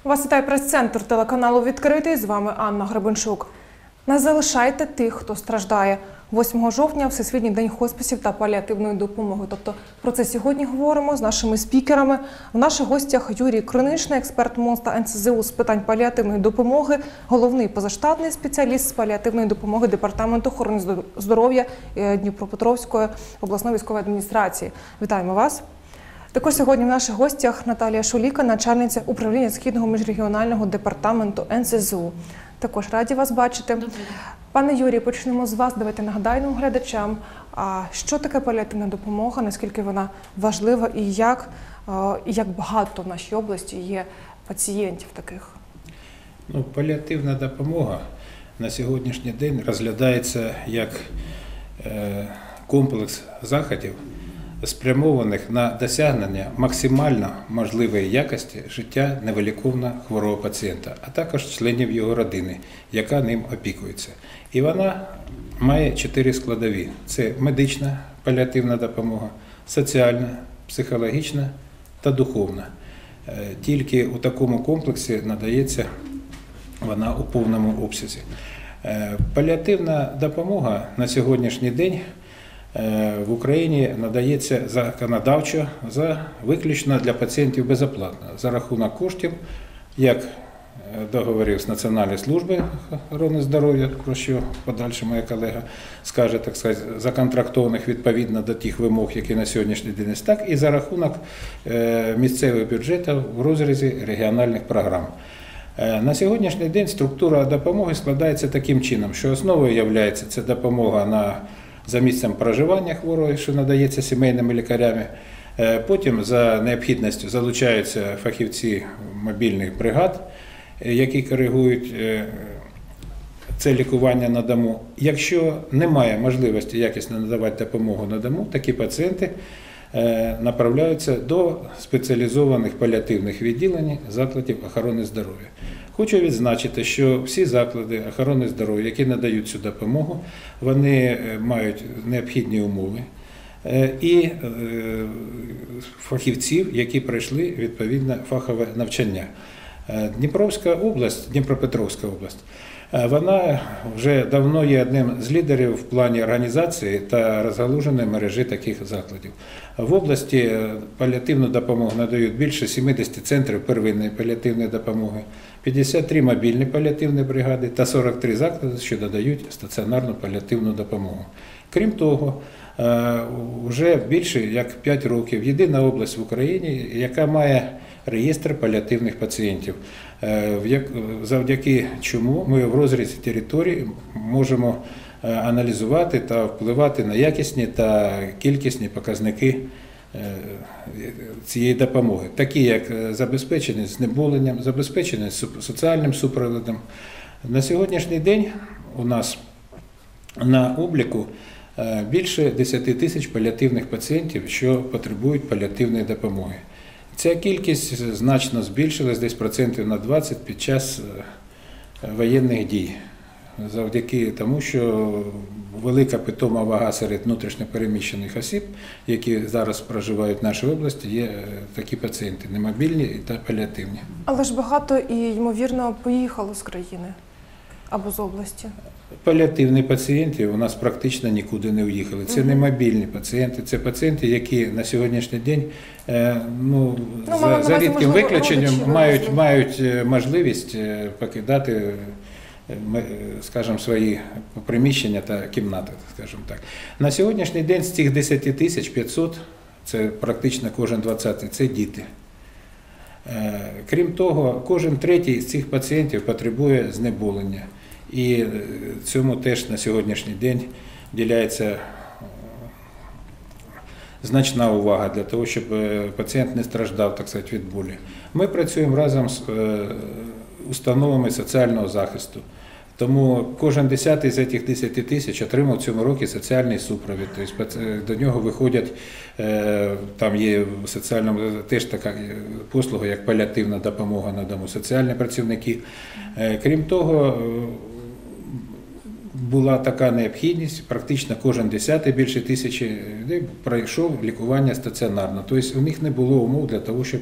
Вас вітає прес-центр телеканалу «Відкритий». З вами Анна Гребенчук. Не залишайте тих, хто страждає. 8 жовтня – Всесвітній день хосписів та паліативної допомоги. Тобто про це сьогодні говоримо з нашими спікерами. В наших гостях Юрій Криничний, експерт МОН та НСЗУ з питань паліативної допомоги, головний позаштатний спеціаліст з паліативної допомоги Департаменту охорони здоров'я Дніпропетровської обласної військової адміністрації. Вітаємо вас. Також сьогодні в наших гостях Наталія Шуліка, начальниця управління Східного міжрегіонального департаменту НСЗУ. Також раді вас бачити. Пане Юрій, почнемо з вас. Давайте нагадаємо глядачам, що таке паліативна допомога, наскільки вона важлива і як багато в нашій області є пацієнтів таких. Паліативна допомога на сьогоднішній день розглядається як комплекс заходів, спрямованих на досягнення максимально можливої якості життя невиліковно хворого пацієнта, а також членів його родини, яка ним опікується. І вона має 4 складові. Це медична паліативна допомога, соціальна, психологічна та духовна. Тільки у такому комплексі надається вона у повному обсязі. Паліативна допомога на сьогоднішній день в Україні надається законодавчо виключно для пацієнтів безоплатно за рахунок коштів, як договорів з Національної служби охорони здоров'я, про що подальше моя колега скаже, так сказати, законтрактованих відповідно до тих вимог, які на сьогоднішній день є, так і за рахунок місцевих бюджетів в розрізі регіональних програм. На сьогоднішній день структура допомоги складається таким чином, що основою є це допомога за місцем проживання хворого, що надається сімейними лікарями. Потім за необхідністю залучаються фахівці мобільних бригад, які коригують це лікування на дому. Якщо немає можливості якісно надавати допомогу на дому, такі пацієнти направляються до спеціалізованих паліативних відділень закладів охорони здоров'я. Хочу відзначити, що всі заклади охорони здоров'я, які надають цю допомогу, вони мають необхідні умови і фахівців, які пройшли відповідне фахове навчання. Дніпропетровська область, вона вже давно є одним з лідерів в плані організації та розгалуженої мережі таких закладів. В області паліативну допомогу надають більше 70 центрів первинної паліативної допомоги, 53 мобільні паліативні бригади та 43 заклади, що надають стаціонарну паліативну допомогу. Крім того, вже більше як 5 років єдина область в Україні, яка має реєстр паліативних пацієнтів, завдяки чому ми в розрізі території можемо аналізувати та впливати на якісні та кількісні показники цієї допомоги, такі як забезпеченість знеболенням, забезпеченість соціальним супроводом. На сьогоднішній день у нас на обліку більше 10 тисяч паліативних пацієнтів, що потребують паліативної допомоги. Ця кількість значно збільшилась, десь процентів на 20 під час воєнних дій, завдяки тому, що велика питома вага серед внутрішньопереміщених осіб, які зараз проживають в нашій області, є такі пацієнти, немобільні та паліативні. Але ж багато і, ймовірно, поїхало з країни або з області. Паліативні пацієнти у нас практично нікуди не уїхали. Це не мобільні пацієнти, це пацієнти, які на сьогоднішній день, за рідким виключенням, мають можливість покидати, скажімо, свої приміщення та кімнати, скажімо так. На сьогоднішній день з цих 10 тисяч 500, це практично кожен 20-й, це діти. Крім того, кожен третій з цих пацієнтів потребує знеболення. І цьому теж на сьогоднішній день вділяється значна увага для того, щоб пацієнт не страждав, так сказати, від болі. Ми працюємо разом з установами соціального захисту. Тому кожен 10-й з цих 10 тисяч отримав в цьому році соціальний супровід. Тобто до нього виходять, там є в соціальному теж така послуга, як паліативна допомога на дому, соціальні працівники. Крім того, була така необхідність, практично кожен 10-й, більше 1000 людей пройшов лікування стаціонарно. Тобто у них не було умов для того, щоб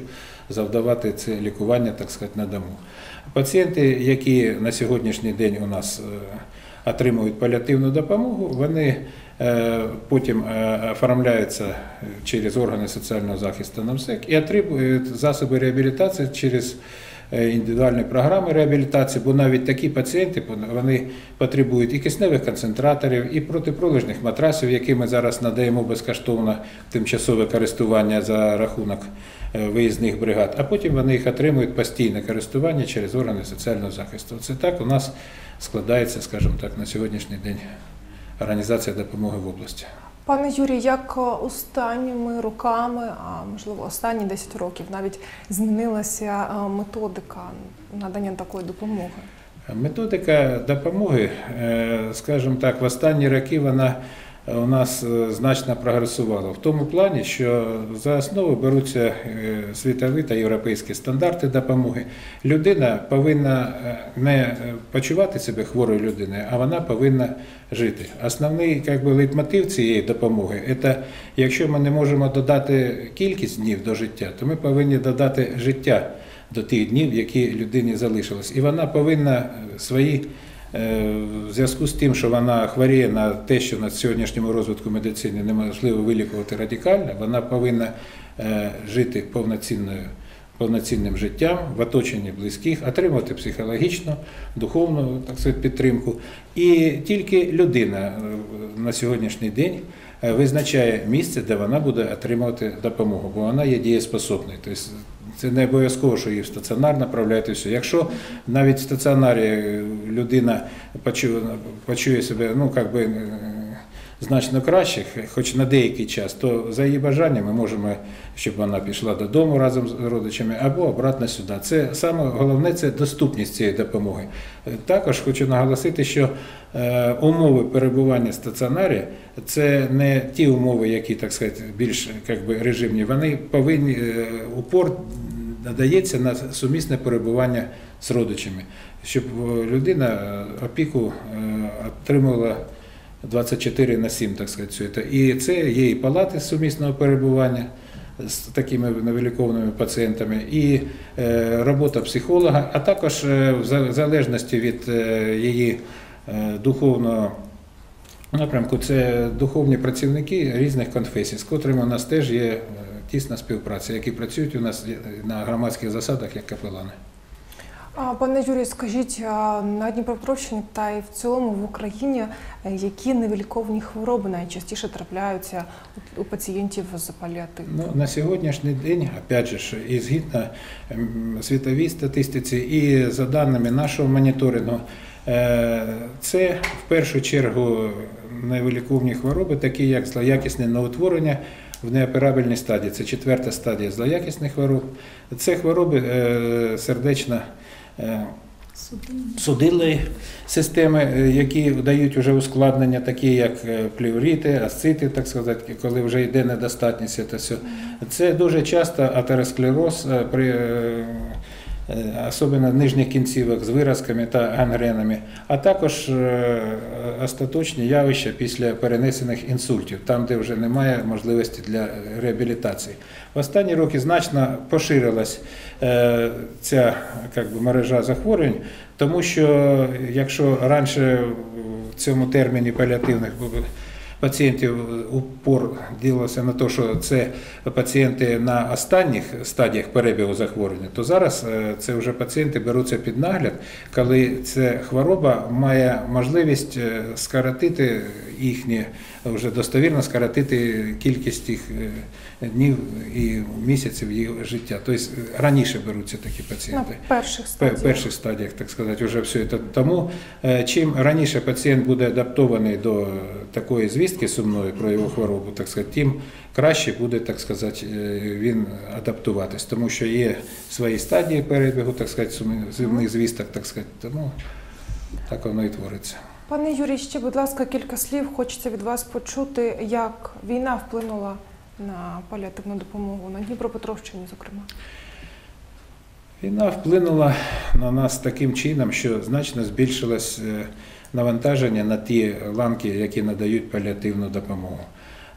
завдавати це лікування, так сказати, на дому. Пацієнти, які на сьогоднішній день у нас отримують паліативну допомогу, вони потім оформляються через органи соціального захисту НАМСЕК і отримують засоби реабілітації через індивідуальні програми реабілітації, бо навіть такі пацієнти вони потребують і кисневих концентраторів, і протипролежних матрасів, які ми зараз надаємо безкоштовно тимчасове користування за рахунок виїзних бригад, а потім вони їх отримують постійне користування через органи соціального захисту. Це так у нас складається, скажімо так, на сьогоднішній день організація допомоги в області. Пане Юрій, як останніми роками, а можливо останні 10 років, навіть змінилася методика надання такої допомоги? Методика допомоги, скажімо так, в останні роки вона у нас значно прогресувала. В тому плані, що за основу беруться світові та європейські стандарти допомоги. Людина повинна не почувати себе хворою людиною, а вона повинна жити. Основний лейтмотив цієї допомоги – це, якщо ми не можемо додати кількість днів до життя, то ми повинні додати життя до тих днів, які людині залишилось. І вона повинна свої, в зв'язку з тим, що вона хворіє на те, що на сьогоднішньому розвитку медицини неможливо вилікувати радикально, вона повинна жити повноцінним життям в оточенні близьких, отримувати психологічну, духовну, так сказати, підтримку. І тільки людина на сьогоднішній день визначає місце, де вона буде отримувати допомогу, бо вона є дієспособною. Тобто це не обов'язково, що її в стаціонар направляють і все. Якщо навіть в стаціонарі людина почує себе, значно краще, хоч на деякий час, то за її бажанням ми можемо, щоб вона пішла додому разом з родичами або обратно сюди. Це саме головне – це доступність цієї допомоги. Також хочу наголосити, що умови перебування в стаціонарі – це не ті умови, які, так сказати, більш режимні. Вони повинні, упор надається на сумісне перебування з родичами, щоб людина опіку отримувала 24/7, так сказати. І це є і палати сумісного перебування з такими невилікованими пацієнтами, і робота психолога, а також в залежності від її духовного напрямку, це духовні працівники різних конфесій, з котрими у нас теж є тісна співпраця, які працюють у нас на громадських засадах як капелани. Пане Юрію, скажіть, на Дніпропетровщині та й в цілому в Україні, які невиліковні хвороби найчастіше трапляються у пацієнтів з паліативом? На сьогоднішній день, опять же, і згідно світовій статистиці, і за даними нашого моніторингу, це в першу чергу невиліковні хвороби, такі як злоякісне новоутворення в неоперабельній стадії, це 4-та стадія злоякісних хвороб. Це хвороби сердечно судинної системи, які дають вже ускладнення, такі як плеврити, асцити, так сказати, коли вже йде недостатність. Це дуже часто атеросклероз, особливо нижніх кінцівок з виразками та гангренами, а також остаточні явища після перенесених інсультів, там, де вже немає можливості для реабілітації. В останні роки значно поширилась ця мережа захворювань, тому що якщо раніше в цьому терміні паліативних пацієнтів упор ділося на те, що це пацієнти на останніх стадіях перебігу захворювання, то зараз це вже пацієнти беруться під нагляд, коли ця хвороба має можливість скоротити їхні, вже достовірно скоротити кількість їх днів і місяців їх життя. Тобто раніше беруться такі пацієнти. На перших стадіях, так сказати, вже все це. Тому чим раніше пацієнт буде адаптований до такої звістки сумної про його хворобу, так сказати, тим краще буде, так сказати, він адаптуватись, тому що є свої стадії перебігу, так сказати, сумних звісток, так сказати, тому так воно і твориться. Пане Юрій, ще, будь ласка, кілька слів. Хочеться від вас почути, як війна вплинула на паліативну допомогу, на Дніпропетровщині, зокрема. Війна вплинула на нас таким чином, що значно збільшилось навантаження на ті ланки, які надають паліативну допомогу.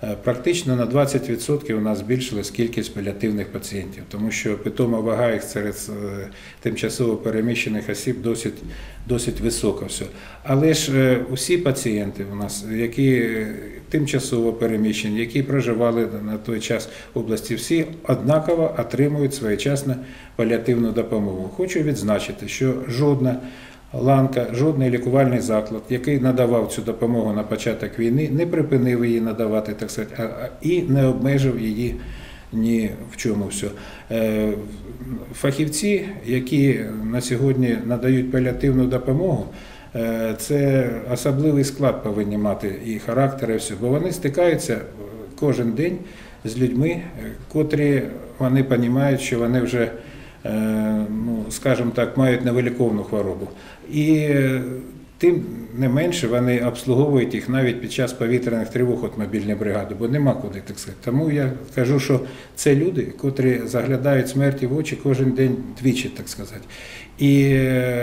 Практично на 20% у нас збільшилась кількість паліативних пацієнтів, тому що питома вага їх серед тимчасово переміщених осіб досить висока. Все. Але ж усі пацієнти у нас, які тимчасово переміщені, які проживали на той час в області, всі однаково отримують своєчасну паліативну допомогу. Хочу відзначити, що жодна ланка, жодний лікувальний заклад, який надавав цю допомогу на початок війни, не припинив її надавати, так сказати, і не обмежив її ні в чому. Все. Фахівці, які на сьогодні надають паліативну допомогу, це особливий склад повинні мати і характер, і все, бо вони стикаються кожен день з людьми, котрі вони розуміють, що вони вже, скажімо так, мають невиліковну хворобу. І тим не менше вони обслуговують їх навіть під час повітряних тривог, от мобільні бригади, бо нема куди, так сказати. Тому я кажу, що це люди, котрі заглядають смерті в очі кожен день двічі, так сказати. І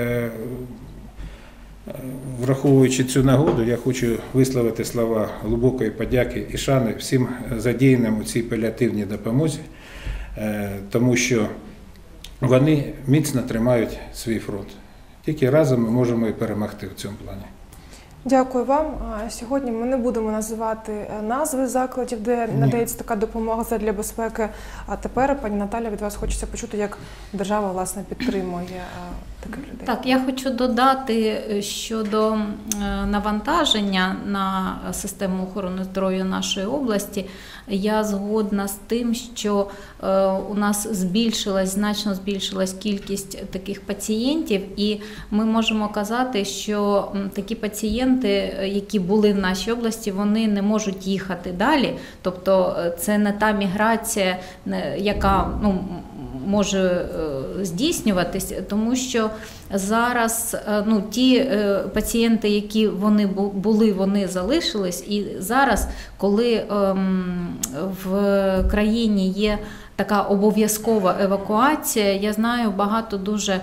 враховуючи цю нагоду, я хочу висловити слова глибокої подяки і шани всім задіяним у цій паліативній допомозі, тому що вони міцно тримають свій фронт. Тільки разом ми можемо і перемогти в цьому плані. Дякую вам. Сьогодні ми не будемо називати назви закладів, де надається така допомога задля безпеки. А тепер, пані Наталя, від вас хочеться почути, як держава, власне, підтримує таких людей. Так, я хочу додати щодо навантаження на систему охорони здоров'я нашої області. Я згодна з тим, що у нас значно збільшилась кількість таких пацієнтів, і ми можемо казати, що такі пацієнти, які були в нашій області, вони не можуть їхати далі. Тобто це не та міграція, яка може здійснюватись, тому що зараз ті пацієнти, які вони були, вони залишились, і зараз, коли в країні є така обов'язкова евакуація, я знаю багато дуже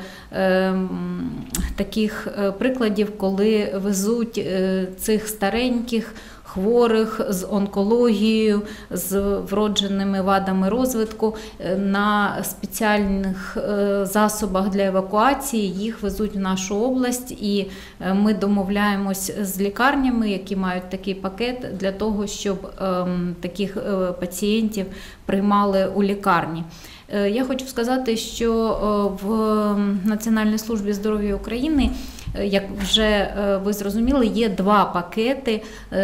таких прикладів, коли везуть цих стареньких, хворих з онкологією, з вродженими вадами розвитку на спеціальних засобах для евакуації, їх везуть в нашу область, і ми домовляємось з лікарнями, які мають такий пакет, для того, щоб таких пацієнтів приймали у лікарні. Я хочу сказати, що в Національній службі здоров'я України, як вже ви зрозуміли, є два пакети,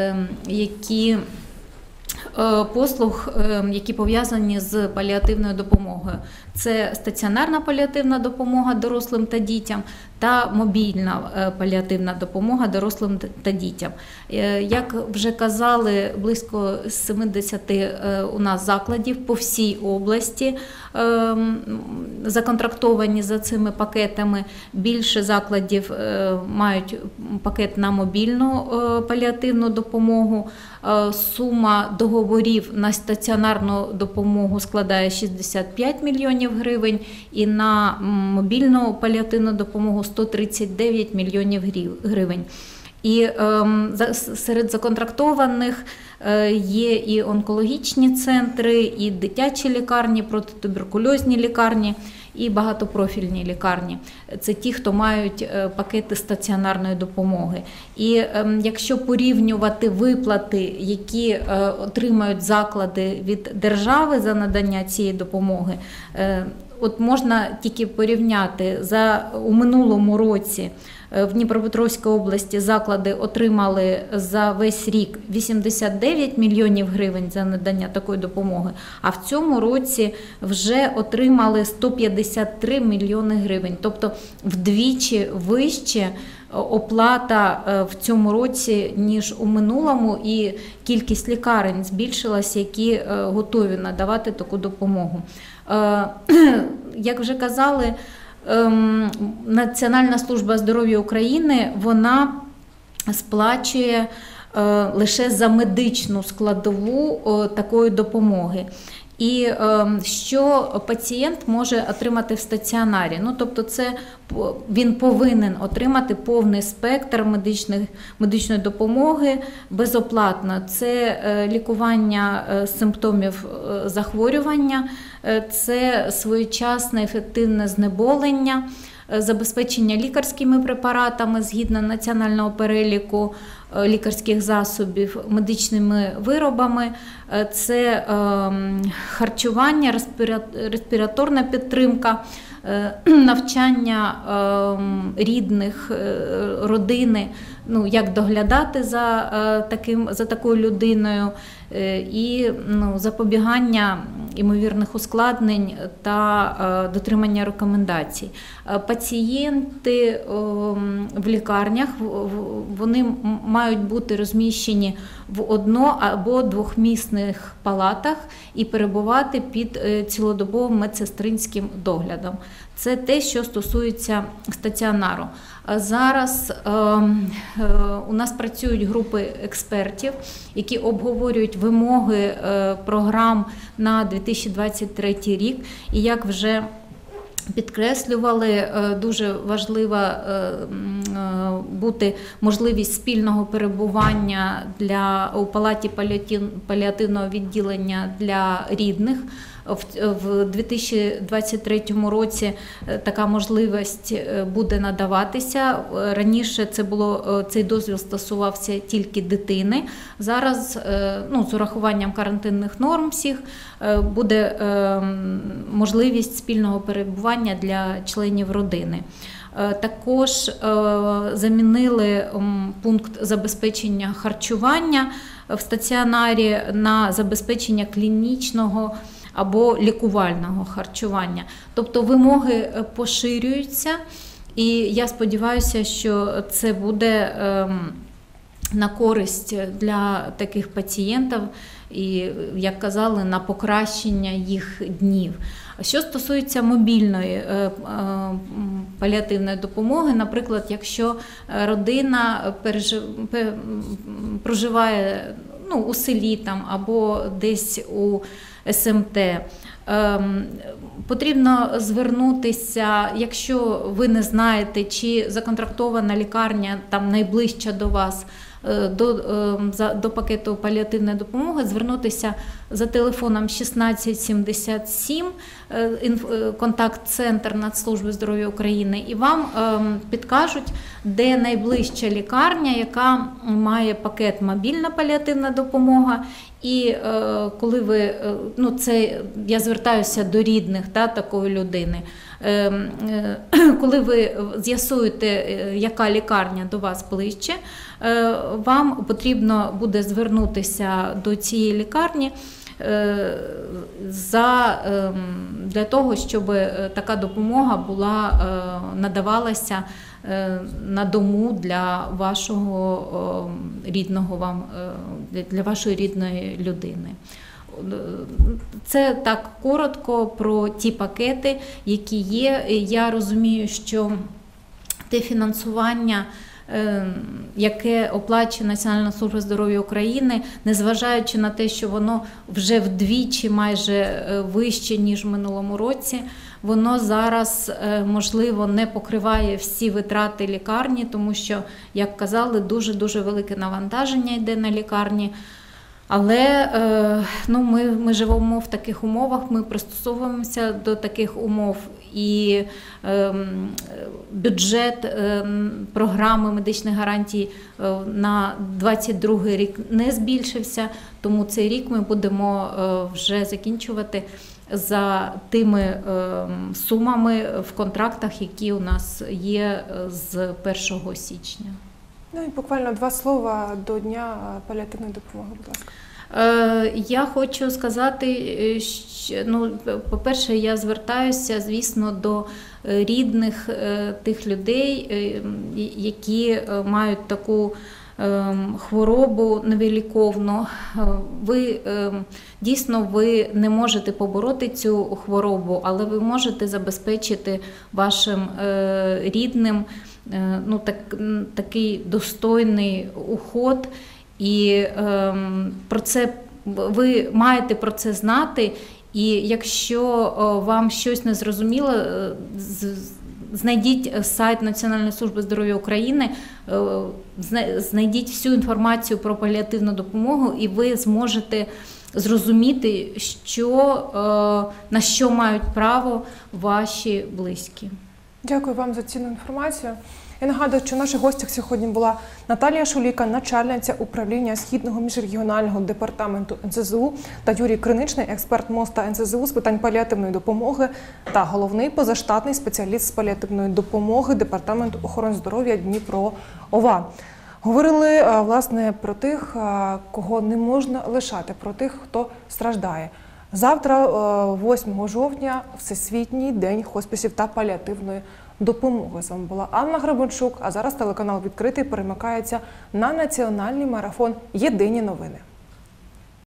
послуг, які пов'язані з паліативною допомогою. Це стаціонарна паліативна допомога дорослим та дітям та мобільна паліативна допомога дорослим та дітям. Як вже казали, близько 70 у нас закладів по всій області законтрактовані за цими пакетами. Більше закладів мають пакет на мобільну паліативну допомогу. Сума договорів на стаціонарну допомогу складає 65 мільйонів гривень і на мобільну паліативну допомогу 139 мільйонів гривень. І серед законтрактованих є і онкологічні центри, і дитячі лікарні, протитуберкульозні лікарні, і багатопрофільні лікарні. Це ті, хто мають пакети стаціонарної допомоги. І якщо порівнювати виплати, які отримають заклади від держави за надання цієї допомоги, от можна тільки порівняти. У минулому році в Дніпропетровській області заклади отримали за весь рік 89 мільйонів гривень за надання такої допомоги, а в цьому році вже отримали 153 мільйони гривень. Тобто вдвічі вище оплата в цьому році, ніж у минулому, і кількість лікарень збільшилася, які готові надавати таку допомогу. Як вже казали, Національна служба здоров'я України, вона сплачує лише за медичну складову такої допомоги. І що пацієнт може отримати в стаціонарі? Ну, тобто він повинен отримати повний спектр медичної допомоги безоплатно. Це лікування симптомів захворювання, це своєчасне ефективне знеболення, забезпечення лікарськими препаратами згідно національного переліку лікарських засобів, медичними виробами, це харчування, респіраторна підтримка, навчання рідних, родини, ну, як доглядати за такою людиною, і запобігання ймовірних ускладнень та дотримання рекомендацій. Пацієнти в лікарнях, вони мають бути розміщені в одно- або двохмісних палатах і перебувати під цілодобовим медсестринським доглядом. Це те, що стосується стаціонару. Зараз у нас працюють групи експертів, які обговорюють вимоги програм на 2023 рік. І як вже підкреслювали, дуже важлива бути можливість спільного перебування у палаті паліативного відділення для рідних. В 2023 році така можливість буде надаватися. Раніше цей дозвіл стосувався тільки дитини. Зараз, з урахуванням карантинних норм всіх, буде можливість спільного перебування для членів родини. Також замінили пункт забезпечення харчування в стаціонарі на забезпечення клінічного або лікувального харчування. Тобто вимоги поширюються, і я сподіваюся, що це буде на користь для таких пацієнтів і, як казали, на покращення їх днів. Що стосується мобільної паліативної допомоги, наприклад, якщо родина проживає у селі або десь у СМТ, потрібно звернутися, якщо ви не знаєте, чи законтрактована лікарня найближча до вас, до пакету паліативної допомоги, звернутися за телефоном 1677, контакт-центр Нацслужби здоров'я України, і вам підкажуть, де найближча лікарня, яка має пакет мобільна паліативна допомога. І коли ви, я звертаюся до рідних такої людини, коли ви з'ясуєте, яка лікарня до вас ближче, вам потрібно буде звернутися до цієї лікарні для того, щоб така допомога надавалася на дому для вашого рідного для вашої рідної людини. Це так коротко про ті пакети, які є. Я розумію, що те фінансування, яке оплачує Національна служба здоров'я України, незважаючи на те, що воно вже вдвічі майже вище, ніж в минулому році, воно зараз, можливо, не покриває всі витрати лікарні, тому що, як казали, дуже-дуже велике навантаження йде на лікарні. Але ми живемо в таких умовах, ми пристосовуємося до таких умов, і бюджет програми медичних гарантій на 2022 рік не збільшився, тому цей рік ми будемо вже закінчувати за тими сумами в контрактах, які у нас є з 1 січня. І буквально 2 слова до Дня паліативної допомоги, будь ласка. Я хочу сказати, що, по-перше, я звертаюся, звісно, до рідних тих людей, які мають таку хворобу невиліковну. Дійсно, ви не можете побороти цю хворобу, але ви можете забезпечити вашим рідним такий достойний уход, і ви маєте про це знати І якщо вам щось не зрозуміло, знайдіть сайт Національної служби здоров'я України, знайдіть всю інформацію про паліативну допомогу, і ви зможете зрозуміти, на що мають право ваші близькі. Дякую вам за цінну інформацію. Я нагадую, що в наших гостях сьогодні була Наталія Шуліка, начальниця управління Східного міжрегіонального департаменту НСЗУ, та Юрій Криничний, експерт МОЗ та НСЗУ з питань паліативної допомоги та головний позаштатний спеціаліст з паліативної допомоги Департаменту охорони здоров'я Дніпро-ОВА. Говорили, власне, про тих, кого не можна лишати, про тих, хто страждає. Завтра, 8 жовтня, Всесвітній день хоспісів та паліативної допомоги. З вами була Анна Гребеншук, а зараз телеканал «Відкритий» перемикається на національний марафон «Єдині новини».